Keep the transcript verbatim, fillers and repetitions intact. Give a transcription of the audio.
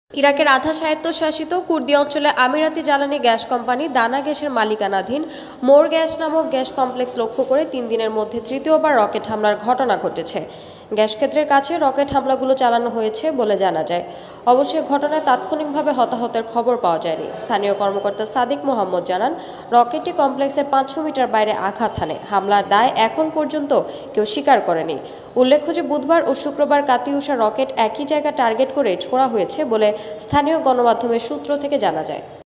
ইরাকের আধা স্বায়ত্তশাসিত কুর্দি অঞ্চলে আমিরাতি জ্বালানি গ্যাস কোম্পানি দানা গ্যাসের মালিকানাধীন মোর গ্যাস নামক গ্যাস কমপ্লেক্স লক্ষ্য করে তিন দিনের মধ্যে তৃতীয়বার রকেট হামলার ঘটনা ঘটেছে। গ্যাস ক্ষেত্রের কাছে রকেট হামলাগুলো চালানো হয়েছে বলে জানা যায়। অবশ্য ঘটনায় তাৎক্ষণিকভাবে হতাহতের খবর পাওয়া যায়নি। স্থানীয় কর্মকর্তা সাদিক মোহাম্মদ জানান, রকেটটি কমপ্লেক্সের পাঁচশো মিটার বাইরে আঘাত হানে। হামলার দায় এখন পর্যন্ত কেউ স্বীকার করেনি। উল্লেখ্য যে বুধবার ও শুক্রবার কাতিউষা রকেট একই জায়গা টার্গেট করে ছোড়া হয়েছে বলে স্থানীয় গণমাধ্যমের সূত্র থেকে জানা যায়।